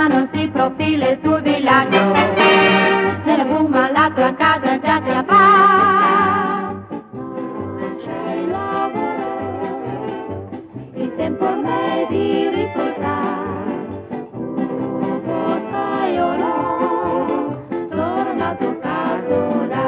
lontano si profila il tuo villaggio, nella bruma la tua casa già ti appare. C'è lavoro, il tempo ormai di riposare, sai o no, torna a tuo caso là.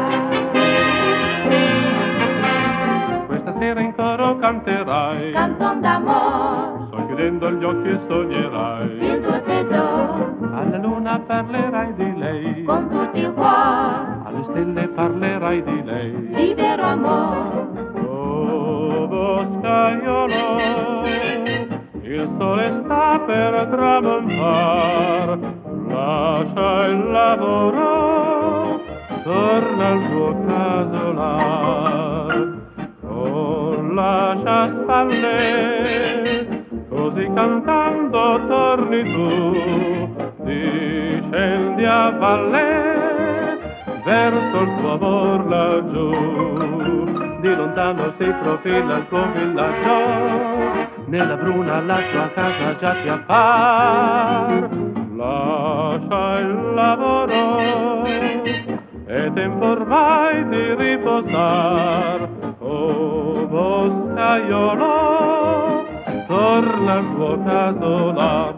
Questa sera in coro canterai, Canzon d'amore, chiudendo gli occhi sognerai, il tuo tesoro, alla luna parlerai di lei, con tutto il cuore, alle stelle parlerai di lei. libero amore. Oh, boscaiolo, il sole sta per tramontar, lascia il lavoro, torna al tuo casolar. Oh, lascia spalle, così cantando torni tu, discendi a valle, verso il tuo amor laggiù. Di lontano si profila il tuo villaggio, nella bruna la tua casa già ti appar. Lascia il lavoro, è tempo ormai di riposar. Oh, boscaiolo, torna al tuo casolar.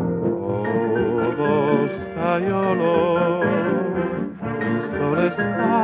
Il sole sta